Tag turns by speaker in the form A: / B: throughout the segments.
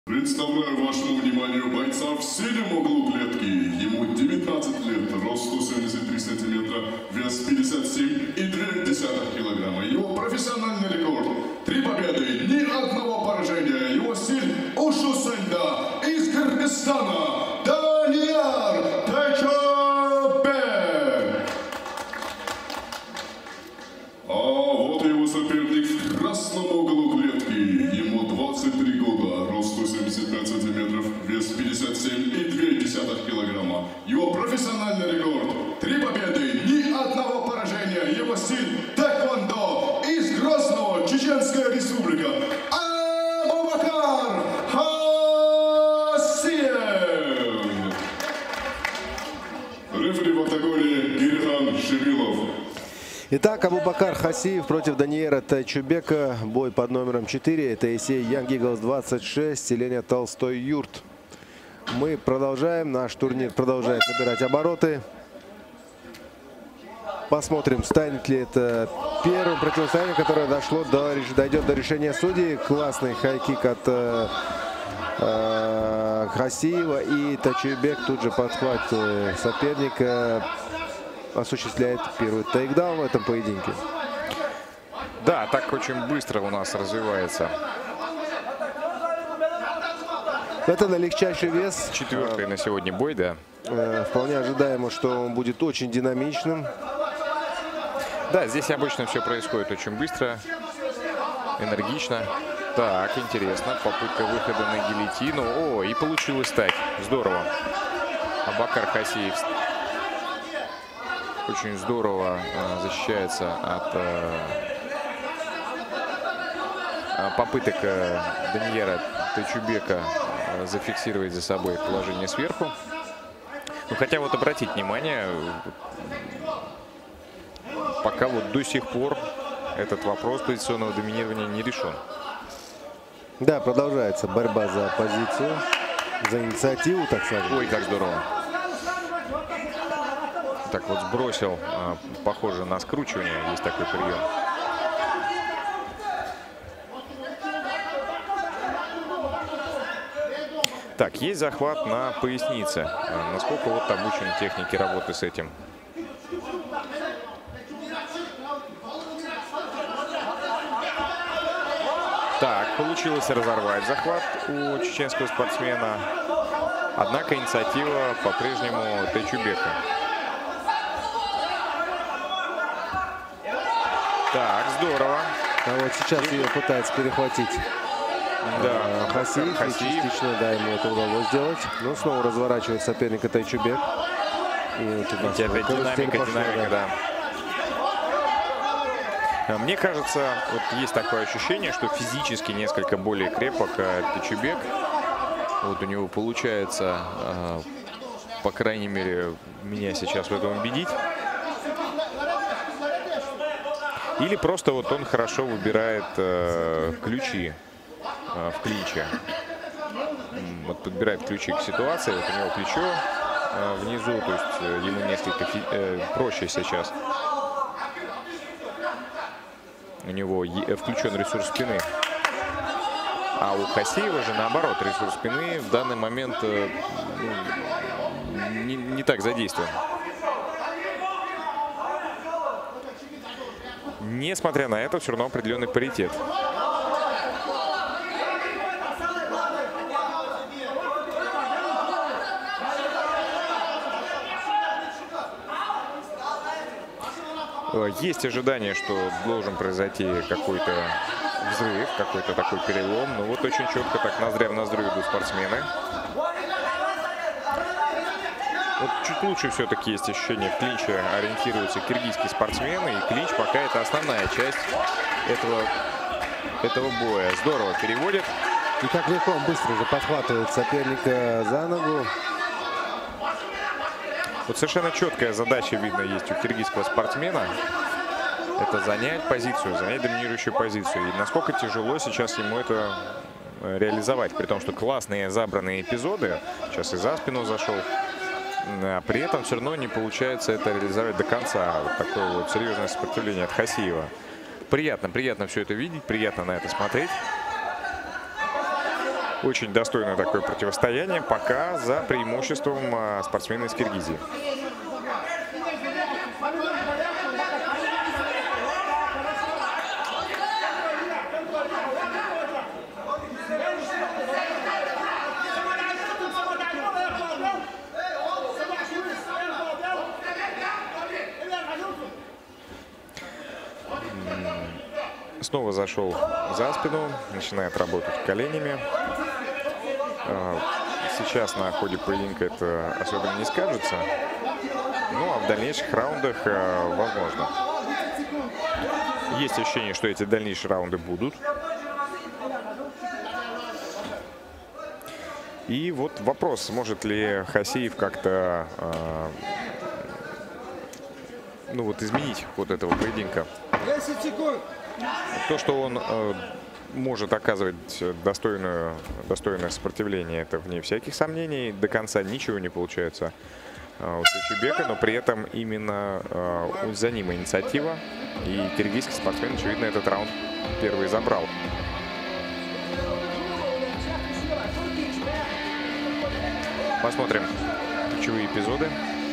A: Представляю вашему вниманию бойца в синем углу клетки. Ему 19 лет, рост 173 сантиметра, вес 57,2 килограмма. Его профессиональный рекорд – 3 победы, ни одного поражения. Его стиль – Ушу Сэнда из Кыргызстана Данияр Тайчобек. А вот его соперник в красном углу клетки. Ему 23 года, рост 175 сантиметров, вес 57,2 килограмма. Его профессиональный рекорд – 3 победы, ни одного поражения. Его стиль – тэквондо из Грозного, Чеченская республика. Абубакар Хасиев. Рефери в октагоне Гирхан Шибилов.
B: Итак, Абубакар Хасиев против Данияра Тайчубека. Бой под номером 4. Это Исей Young Eagles 26, селение Толстой Юрт. Мы продолжаем. Наш турнир продолжает набирать обороты. Посмотрим, станет ли это первым противостоянием, которое дойдет до решения судей. Классный хайкик от Хасиева. И Тайчубек тут же подхватывает соперника. Осуществляет первый тейкдаун в этом поединке.
C: Да, так очень быстро у нас развивается.
B: Это на легчайший вес.
C: Четвертый на сегодня бой, да.
B: Вполне ожидаемо, что он будет очень динамичным.
C: Да, здесь обычно все происходит очень быстро, энергично. Так, интересно. Попытка выхода на гильотину. О, и получилось так. Здорово. Абубакар Хасиев очень здорово защищается от попыток Данияра Тайчубека зафиксировать за собой положение сверху. Ну, хотя вот обратить внимание, пока вот до сих пор этот вопрос позиционного доминирования не решен.
B: Да, продолжается борьба за позицию, за инициативу, так скажем.
C: Ой, как здорово. Так вот сбросил, похоже на скручивание, есть такой прием. Так, есть захват на пояснице. Насколько вот обучен технике работы с этим? Так, получилось разорвать захват у чеченского спортсмена. Однако инициатива по-прежнему Тайчубека. Так, здорово.
B: А вот сейчас ее пытается перехватить.
C: Да,
B: Хасиев. Частично, да, ему это удалось сделать. Но снова разворачивает соперника Тайчубек. И вот
C: опять динамика, да. Мне кажется, вот есть такое ощущение, что физически несколько более крепок Тайчубек. Вот у него получается, по крайней мере, меня сейчас в этом убедить. Или просто вот он хорошо выбирает ключи в клинче. Вот подбирает ключи к ситуации. Вот у него плечо внизу, то есть ему несколько проще сейчас. У него включен ресурс спины. А у Хасиева же наоборот, ресурс спины в данный момент не так задействован. Несмотря на это, все равно определенный паритет. Есть ожидание, что должен произойти какой-то взрыв, какой-то такой перелом. Но вот очень четко так ноздря в ноздрю идут спортсмены. Вот чуть лучше все-таки есть ощущение, в клинче ориентируются киргизские спортсмены. И клинч пока это основная часть этого боя. Здорово переводит.
B: И как легко он быстро же подхватывает соперника за ногу.
C: Вот совершенно четкая задача, видно, есть у киргизского спортсмена. Это занять позицию, занять доминирующую позицию. И насколько тяжело сейчас ему это реализовать. При том, что классные забранные эпизоды. Сейчас и за спину зашел. А при этом все равно не получается это реализовать до конца. Вот такое вот серьезное сопротивление от Хасиева. Приятно все это видеть, приятно на это смотреть. Очень достойное такое противостояние, пока за преимуществом спортсмена из Киргизии. Снова зашел за спину, начинает работать коленями. Сейчас на ходе поединка это особенно не скажется. Ну а в дальнейших раундах возможно. Есть ощущение, что эти дальнейшие раунды будут. И вот вопрос, может ли Хасиев как-то ну вот изменить ход этого поединка.
D: 10 секунд.
C: То, что он может оказывать достойное сопротивление, это вне всяких сомнений. До конца ничего не получается у Тайчубека, но при этом именно за ним инициатива. И киргизский спортсмен, очевидно, этот раунд первый забрал. Посмотрим ключевые эпизоды.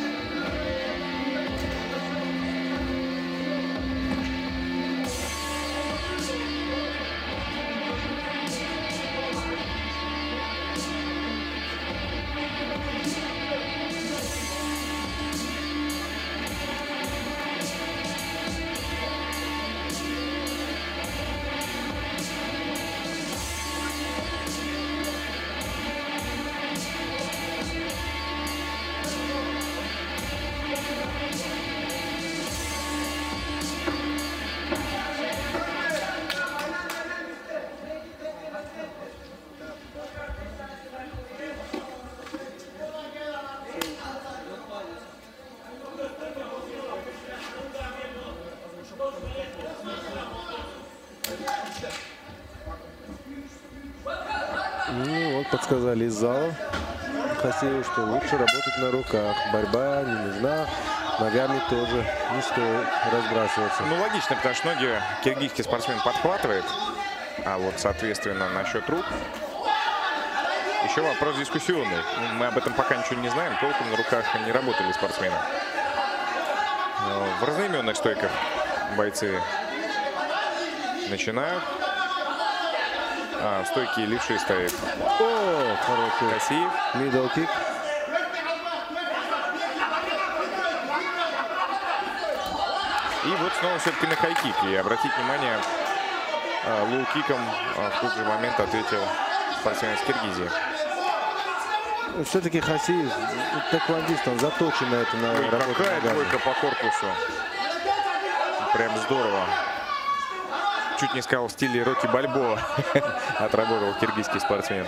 B: Ну, вот подсказали из зала Хасиеву, что лучше работать на руках. Борьба не нужна, ногами тоже не стоит разбрасываться.
C: Ну, логично, потому что ноги киргизский спортсмен подхватывает, а вот, соответственно, насчет рук еще вопрос дискуссионный. Мы об этом пока ничего не знаем, толком на руках не работали спортсмены. В разноименных стойках бойцы начинают. В стойке левши стоит.
B: О, хороший
C: Хасиев.
B: Мидл кик.
C: И вот снова все-таки на хай-кик. И обратите внимание, лоу-киком в тот же момент ответил спортсмен из Киргизии.
B: Все-таки Хасиев, тэквондист, он заточен на это, на работу.
C: Какая двойка по корпусу. Прям здорово. Чуть не сказал в стиле Рокки Бальбоа. Отработал киргизский спортсмен.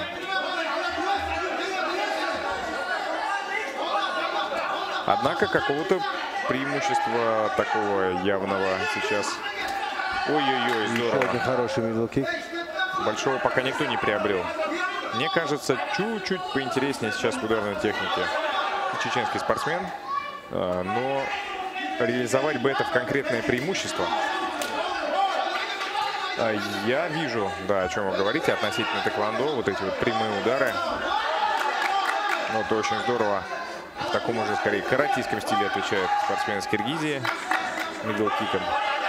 C: Однако какого-то преимущества такого явного сейчас. Ой-ой-ой, здорово.
B: Еще хороший мидл-кик.
C: Большого пока никто не приобрел. Мне кажется, чуть-чуть поинтереснее сейчас в ударной технике чеченский спортсмен. Но реализовать бы это в конкретное преимущество. Я вижу, да, о чем вы говорите относительно тэквондо. Вот эти вот прямые удары. Ну, это очень здорово. В таком уже, скорее, каратистском стиле отвечает спортсмен из Киргизии. Мидл-киком.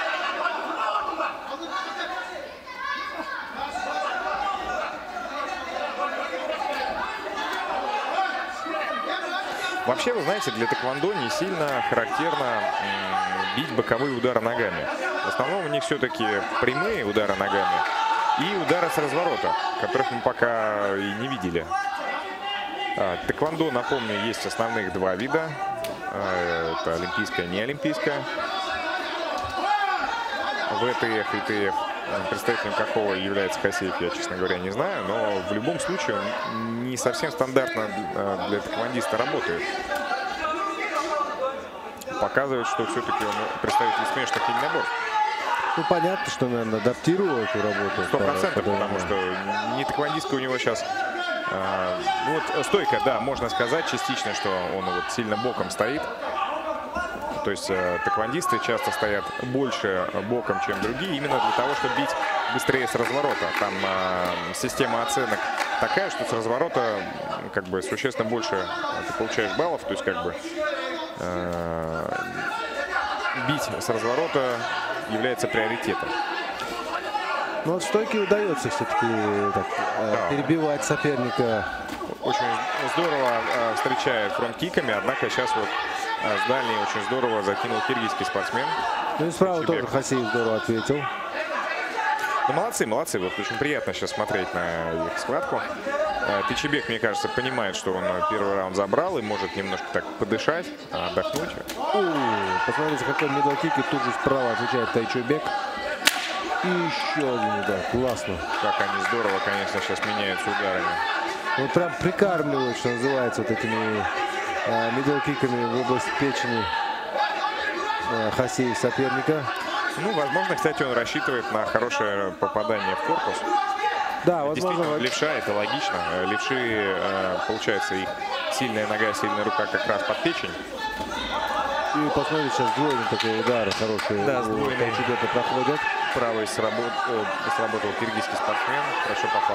C: Вообще, вы знаете, для тэквондо не сильно характерно бить боковые удары ногами. В основном у них все-таки прямые удары ногами и удары с разворота, которых мы пока и не видели. Тэквондо, напомню, есть основных два вида. Это олимпийская и неолимпийская. ВТФ и ТФ, представителем какого является Хасиев, я, честно говоря, не знаю. Но в любом случае он не совсем стандартно для тэквондиста работает. Показывает, что все-таки он представитель смешанных единоборств.
B: Ну, понятно, что, наверное, адаптировал эту работу.
C: 100%, потому что не тэквондистка у него сейчас. Вот стойка, да, можно сказать частично, что он вот сильно боком стоит. То есть тэквондисты часто стоят больше боком, чем другие, именно для того, чтобы бить быстрее с разворота. Там система оценок такая, что с разворота как бы существенно больше ты получаешь баллов. То есть как бы бить с разворота является приоритетом.
B: Но вот в стойке удается все-таки перебивать соперника.
C: Очень здорово встречает фронт-киками, однако сейчас вот с дальней очень здорово закинул киргизский спортсмен.
B: Ну и справа тоже Хасиев здорово ответил.
C: Ну, молодцы, молодцы. Вот очень приятно сейчас смотреть на их схватку. Тайчибек, мне кажется, понимает, что он первый раунд забрал и может немножко так подышать, отдохнуть.
B: Посмотрите, какой мидл-кик, и тут же справа отвечает Тайчибек. И еще один удар. Классно.
C: Как они здорово, конечно, сейчас меняются ударами.
B: Вот прям прикармливают, что называется, вот этими мидл-киками в область печени Хасиев соперника.
C: Ну, возможно, кстати, он рассчитывает на хорошее попадание в корпус.
B: Да, возможно.
C: Действительно, левша, это логично. Левши, получается, их сильная нога, сильная рука как раз под печень.
B: И посмотрите, сейчас двойный такой удар хороший.
C: Да, сдвоенный.
B: Тайчибека проходят.
C: Правый сработал киргизский спортсмен, хорошо попал.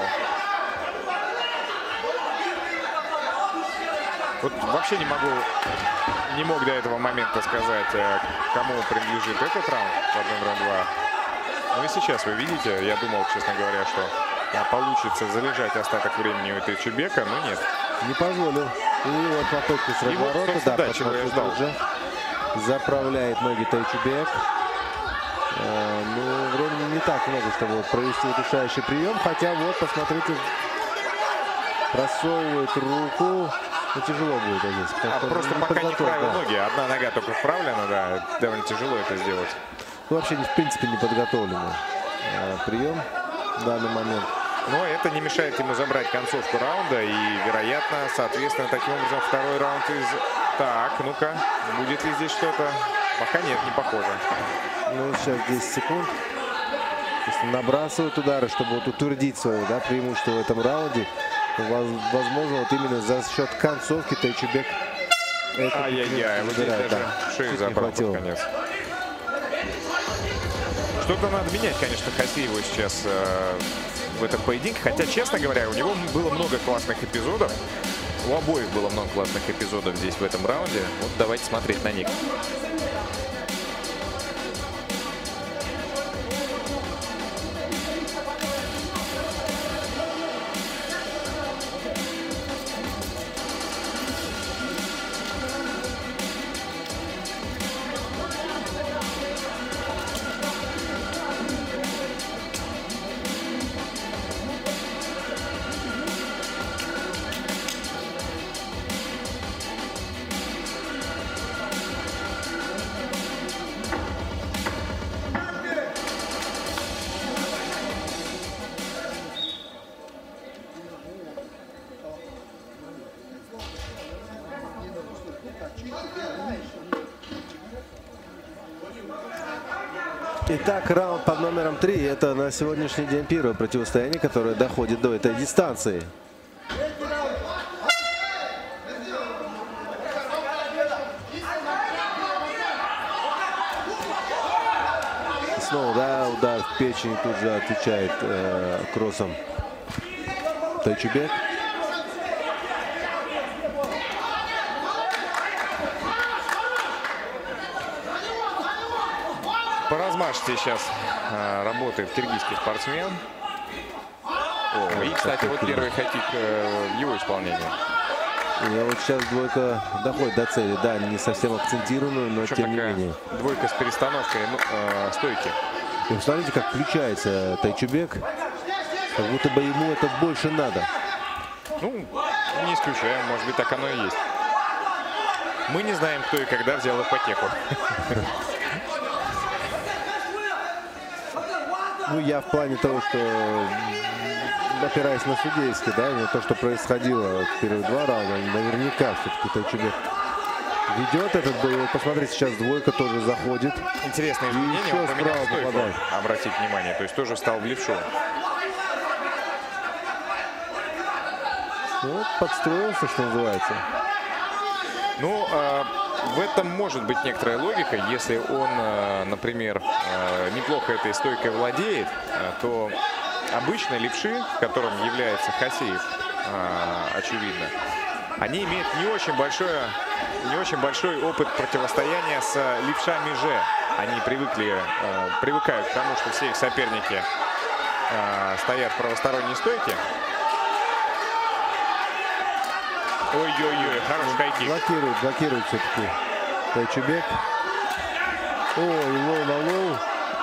C: Вот вообще не мог до этого момента сказать, кому принадлежит этот раунд под номером 2. Ну и сейчас вы видите, я думал, честно говоря, что получится залежать остаток времени у Тайчибека, но нет.
B: Не позволил. И вот попытка с разворота.
C: Вот,
B: да,
C: чего я ждал.
B: Уже заправляет ноги Тайчибек. Ну, времени не так много, чтобы провести удушающий прием. Хотя вот, посмотрите, просовывает руку. Ну, тяжело будет здесь.
C: Просто пока не вправил ноги. Одна нога только вправлена, да. Довольно тяжело это сделать.
B: Ну, вообще, в принципе, не подготовленный прием в данный момент.
C: Но это не мешает ему забрать концовку раунда. И, вероятно, соответственно, таким образом второй раунд из... Так, ну-ка, будет ли здесь что-то? Пока нет, не похоже.
B: Ну, сейчас 10 секунд. Если набрасывают удары, чтобы вот утвердить свое преимущество в этом раунде. Возможно, вот именно за счет концовки Тайчибек.
C: Ай-яй-яй, вот здесь даже шею забрал под конец. Что-то надо менять, конечно, Хасиеву сейчас в этом поединке. Хотя, честно говоря, у него было много классных эпизодов. У обоих было много классных эпизодов здесь в этом раунде. Вот давайте смотреть на них.
B: Итак, раунд под номером 3. Это на сегодняшний день первое противостояние, которое доходит до этой дистанции. Снова, удар в печень, тут же отвечает кроссом Тайчибек.
C: По размашке сейчас работает киргизский спортсмен. И, кстати, вот первый хай-кик в его исполнении.
B: И вот сейчас двойка доходит до цели. Да, не совсем акцентированную, но тем не менее.
C: Двойка с перестановкой стойки.
B: И посмотрите, как включается Тайчибек. Как будто бы ему это больше надо.
C: Ну, не исключаем. Может быть, так оно и есть. Мы не знаем, кто и когда взял ипотеку.
B: Ну, я в плане того, что, опираясь на судейский, не то, что происходило в первые два раунда, наверняка все-таки Тайчибек ведет этот бой. Вот посмотрите, сейчас двойка тоже заходит.
C: Интересное изменение, он поменял стойку, обратить внимание, то есть тоже стал в левшу.
B: Ну, подстроился, что называется.
C: Ну, в этом может быть некоторая логика. Если он, например, неплохо этой стойкой владеет, то обычно левши, которым является Хасиев, очевидно. Они имеют не очень большой опыт противостояния с левшами же. Они привыкают к тому, что все их соперники стоят в правосторонней стойке. Ой-ой-ой, хороший хайкик.
B: Блокирует все-таки Тайчубек. Ой, лоу на лоу.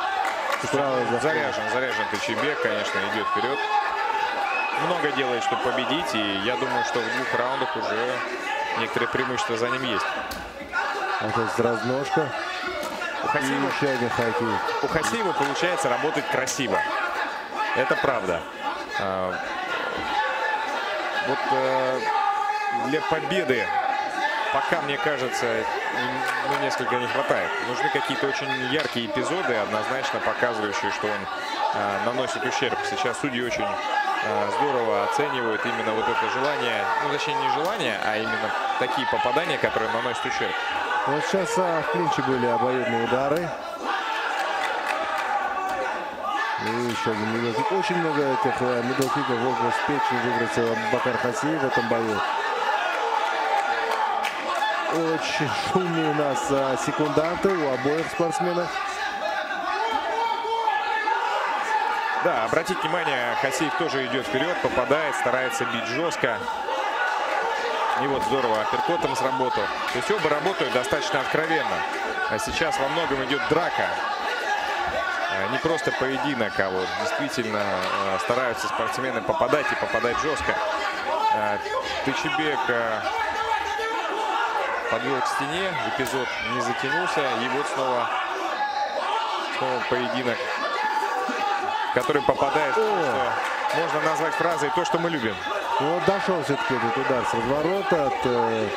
C: Заряжен Тайчубек, конечно, идет вперед. Много делает, чтобы победить. И я думаю, что в 2 раундах уже некоторые преимущества за ним есть.
B: Вот разножка.
C: У Хасиева получается работать красиво. Это правда. Вот для победы пока, мне кажется, несколько не хватает. Нужны какие-то очень яркие эпизоды, однозначно показывающие, что он наносит ущерб. Сейчас судьи очень здорово оценивают именно вот это желание, ну, точнее, не желание, а именно такие попадания, которые наносят ущерб.
B: Вот сейчас в клинче были обоюдные удары. И еще один мидл-кик. Очень много этих мидл-киков в область печени выбросил Абубакар Хасиев в этом бою. Очень шумные у нас секунданты у обоих спортсменов.
C: Да, обратите внимание, Хасиев тоже идет вперед, попадает, старается бить жестко. И вот здорово апперкотом сработал. То есть оба работают достаточно откровенно. А сейчас во многом идет драка. Не просто поединок, а вот действительно стараются спортсмены попадать и попадать жестко. Тайчубек подвел к стене, эпизод не затянулся. И вот снова поединок, который попадает, что можно назвать фразой «то, что мы любим».
B: Ну, вот дошел все-таки этот удар с разворота от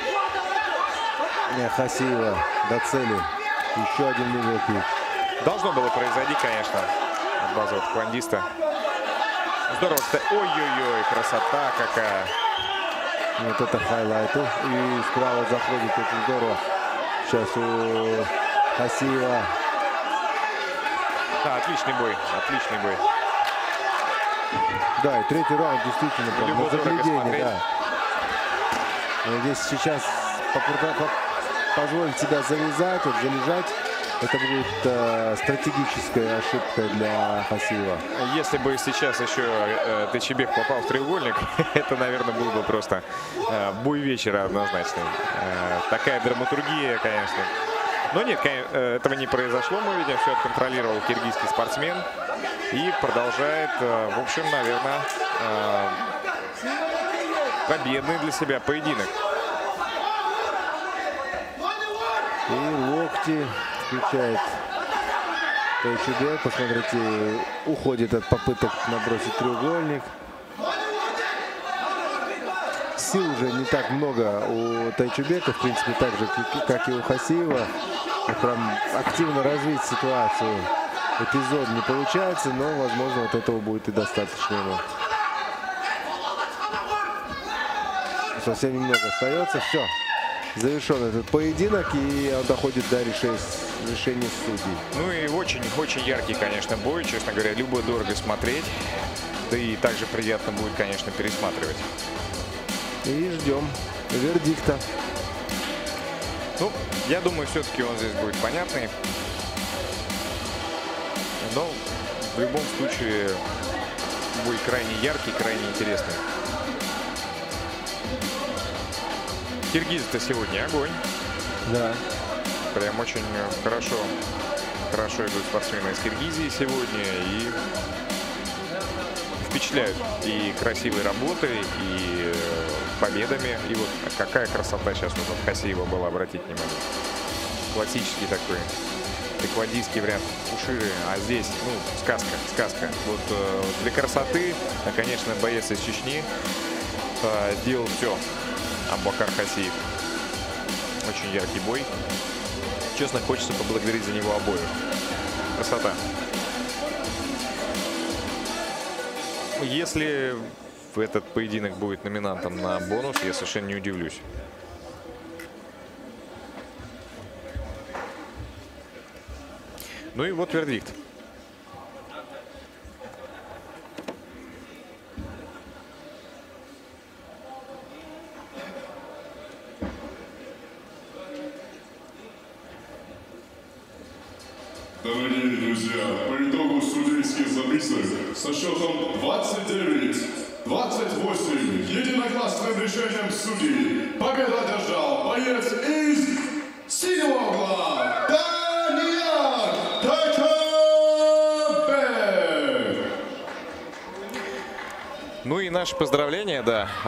B: Хасиева до цели. Еще один мидл-кик.
C: Должно было произойти, конечно, от базового тэквондиста. Здорово. Ой-ой-ой, красота какая.
B: Вот это хайлайты. И справа заходит очень здорово. Сейчас у Хасиева.
C: Да, отличный бой, отличный бой.
B: Да, и третий раунд действительно прям на заглядение, да. Но здесь сейчас позволить себя завязать, вот, залежать, это будет стратегическая ошибка для Хасиева.
C: Если бы сейчас еще Тайчубек попал в треугольник, это, наверное, был бы просто бой вечера однозначный. Такая драматургия, конечно. Но нет, этого не произошло, мы видим, все контролировал киргизский спортсмен. И продолжает, в общем, наверное, победный для себя поединок.
B: И локти включает Тайчубек. Посмотрите, уходит от попыток набросить треугольник. Сил уже не так много у Тайчубека, в принципе, так же, как и у Хасиева. Прям активно развить ситуацию. Эпизод не получается, но, возможно, вот этого будет и достаточно ему. Совсем немного остается. Все. Завершен этот поединок, и он доходит до решения судей.
C: Ну и очень яркий, конечно, бой. Честно говоря, любо дорого смотреть. Да и также приятно будет, конечно, пересматривать.
B: И ждем вердикта.
C: Ну, я думаю, все-таки он здесь будет понятный. Но в любом случае бой крайне яркий, крайне интересный. Киргизы-то сегодня огонь.
B: Да.
C: Прям очень хорошо идут спортсмены из Киргизии сегодня. И впечатляют и красивой работой, и победами. И вот какая красота сейчас вот от Хасиева была, обратите внимание. Классический такой тэквондийский вариант уширы, а здесь, ну, сказка. Вот для красоты, конечно, боец из Чечни сделал все. Абубакар Хасиев. Очень яркий бой. Честно, хочется поблагодарить за него обоих. Красота. Если этот поединок будет номинантом на бонус, я совершенно не удивлюсь. Ну и вот вердикт.
A: Дорогие друзья, по итогу судейских записок со счетом 29-28 единогласным решением судей победу одержал боец из синего угла Данияр Тайчубек.
C: Ну и наши поздравления, да.